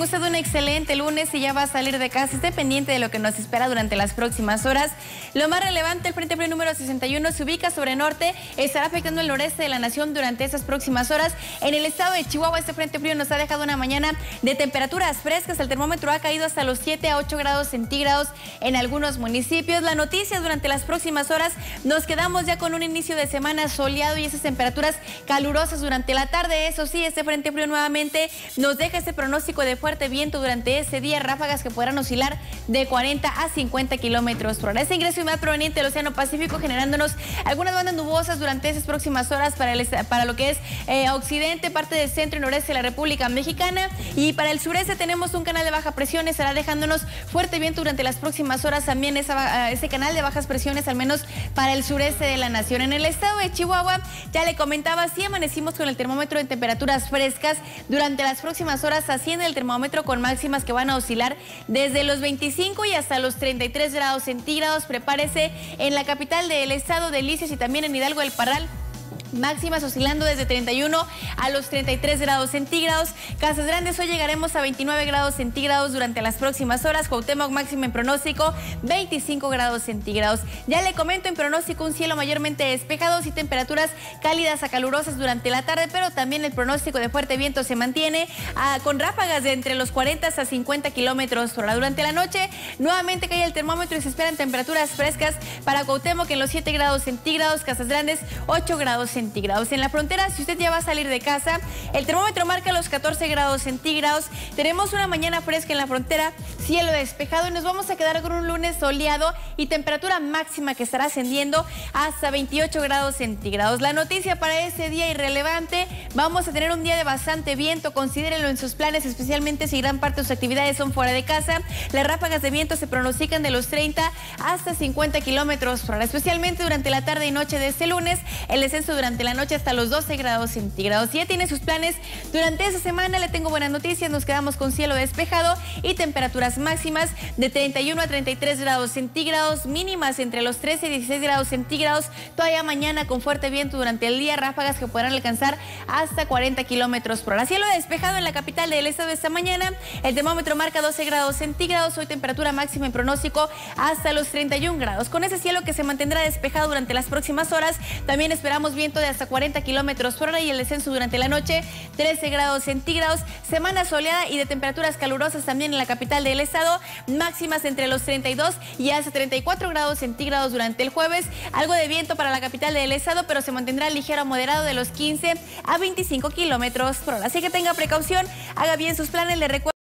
usted un excelente lunes y ya va a salir de casa. Esté pendiente de lo que nos espera durante las próximas horas. Lo más relevante, el Frente Frío número 61 se ubica sobre norte, estará afectando el noreste de la nación durante esas próximas horas. En el estado de Chihuahua, este Frente Frío nos ha dejado una mañana de temperaturas frescas. El termómetro ha caído hasta los 7 a 8 grados centígrados en algunos municipios. La noticia, durante las próximas horas nos quedamos ya con un inicio de semana soleado y esas temperaturas calurosas durante la tarde. Eso sí, este Frente Frío nuevamente nos deja ese pronóstico de fuerte viento durante ese día, ráfagas que podrán oscilar de 40 a 50 kilómetros por hora. Este ingreso de humedad proveniente del Océano Pacífico generándonos algunas bandas nubosas durante esas próximas horas para lo que es occidente, parte del centro y noreste de la República Mexicana, y para el sureste tenemos un canal de baja presión, estará dejándonos fuerte viento durante las próximas horas, también ese canal de bajas presiones al menos para el sureste de la nación. En el estado de Chihuahua, ya le comentaba, sí amanecimos con el termómetro en temperaturas frescas. Durante las próximas horas asciende el termómetro con máximas que van a oscilar desde los 25 y hasta los 33 grados centígrados. Prepárese en la capital del estado, Delicias, y también en Hidalgo del Parral. Máximas oscilando desde 31 a los 33 grados centígrados. Casas Grandes, hoy llegaremos a 29 grados centígrados durante las próximas horas. Cuauhtémoc, máximo en pronóstico 25 grados centígrados. Ya le comento, en pronóstico un cielo mayormente despejado y temperaturas cálidas a calurosas durante la tarde, pero también el pronóstico de fuerte viento se mantiene con ráfagas de entre los 40 hasta 50 kilómetros por hora. Durante la noche nuevamente cae el termómetro y se esperan temperaturas frescas para Cuauhtémoc en los 7 grados centígrados, Casas Grandes 8 grados centígrados. En la frontera, si usted ya va a salir de casa, el termómetro marca los 14 grados centígrados. Tenemos una mañana fresca en la frontera, cielo despejado, y nos vamos a quedar con un lunes soleado y temperatura máxima que estará ascendiendo hasta 28 grados centígrados. La noticia para ese día irrelevante: vamos a tener un día de bastante viento, considérenlo en sus planes, especialmente si gran parte de sus actividades son fuera de casa. Las ráfagas de viento se pronostican de los 30 hasta 50 kilómetros por hora, especialmente durante la tarde y noche de este lunes. El descenso durante la noche hasta los 12 grados centígrados. Si ya tiene sus planes durante esa semana, le tengo buenas noticias. Nos quedamos con cielo despejado y temperaturas máximas de 31 a 33 grados centígrados, mínimas entre los 13 y 16 grados centígrados. Todavía mañana con fuerte viento durante el día, ráfagas que podrán alcanzar hasta 40 kilómetros por hora. Cielo despejado en la capital del estado esta mañana. El termómetro marca 12 grados centígrados. Hoy temperatura máxima en pronóstico hasta los 31 grados. Con ese cielo que se mantendrá despejado durante las próximas horas, también esperamos viento de hasta 40 kilómetros por hora y el descenso durante la noche 13 grados centígrados. Semana soleada y de temperaturas calurosas también en la capital del estado, máximas entre los 32 y hasta 34 grados centígrados durante el jueves. Algo de viento para la capital del estado, pero se mantendrá ligero a moderado de los 15 a 25 kilómetros por hora. Así que tenga precaución, haga bien sus planes. Le recuerdo